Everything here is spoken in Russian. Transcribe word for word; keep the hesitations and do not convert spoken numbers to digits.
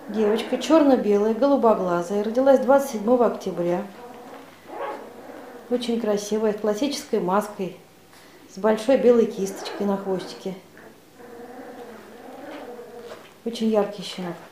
Девочка черно-белая, голубоглазая, родилась двадцать седьмого октября. Очень красивая, с классической маской, с большой белой кисточкой на хвостике. Очень яркий щенок.